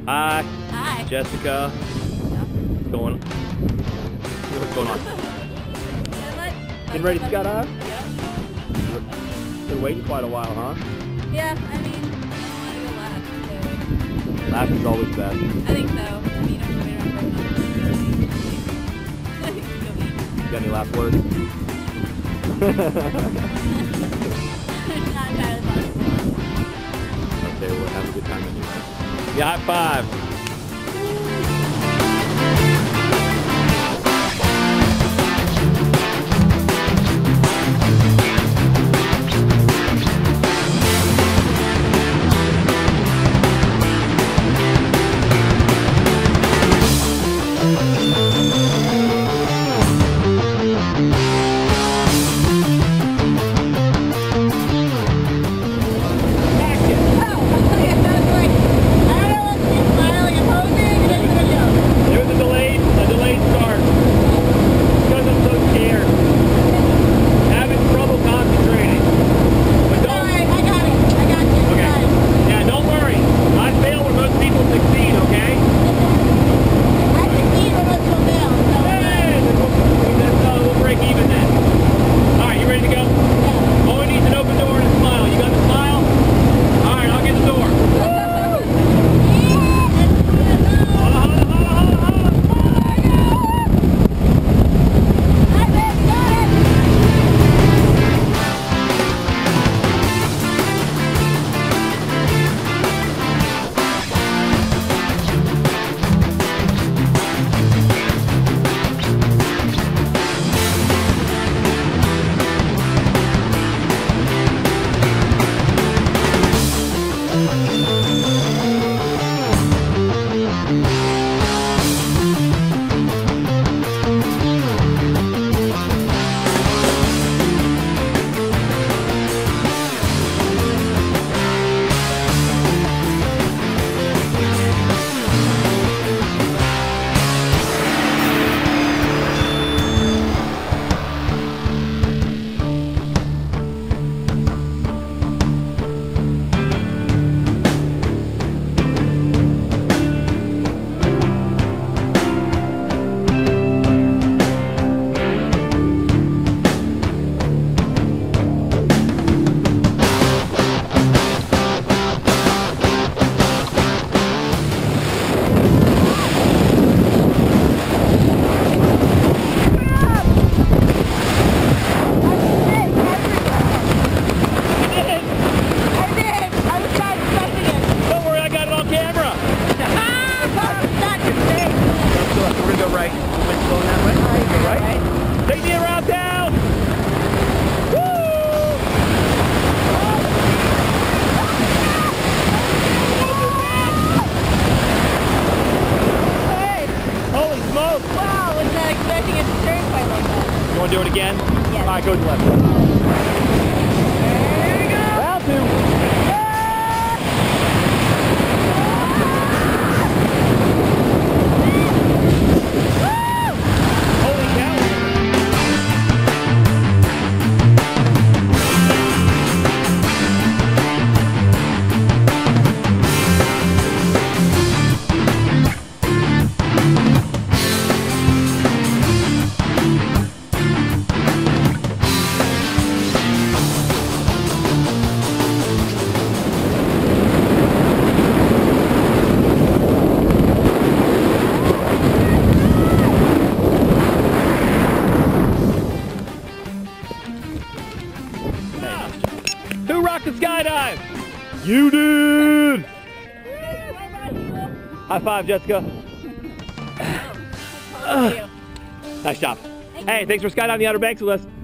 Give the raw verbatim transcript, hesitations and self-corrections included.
Hi. Hi. Jessica. What's going on? What's going on? Getting ready to skydive? Yeah. Been waiting quite a while, huh? Yeah, I mean, I don't want to go last, so. Last is always best. I think so. I mean, you don't have to wait around for enough. You got any last words? Not entirely possible. Okay, we'll have a good time anyway. Yeah, high five. You want to do it again? Yes. All right, go to the left. There we go. Round two. Who rocked the skydive? You did! High five, Jessica. Oh, Nice job. Hey, thanks for skydiving the Outer Banks with us.